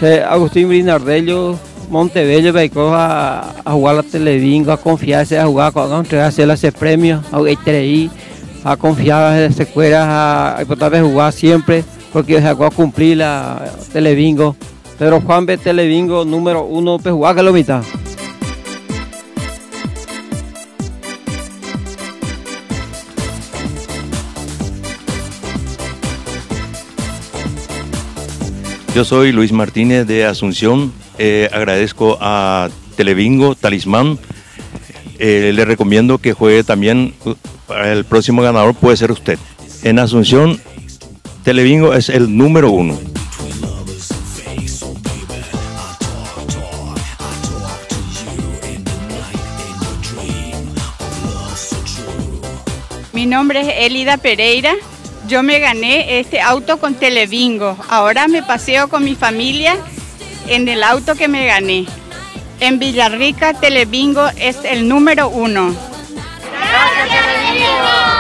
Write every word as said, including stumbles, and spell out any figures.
Se Agustín Brinardello, Montebello, Baico a, a jugar la Televingo, a confiarse, a jugar, a entregarse ese premio, a jugar a confiar en las escuelas, a, a tratar de jugar siempre, porque se va a cumplir la Televingo. Pero Juan B. Televingo, número uno, pues jugar que lo mitad. Yo soy Luis Martínez de Asunción, eh, agradezco a Televingo, Talismán, eh, le recomiendo que juegue también, para el próximo ganador puede ser usted. En Asunción, Televingo es el número uno. Mi nombre es Elida Pereira. Yo me gané este auto con Televingo. Ahora me paseo con mi familia en el auto que me gané. En Villarrica, Televingo es el número uno. ¡Gracias, Televingo!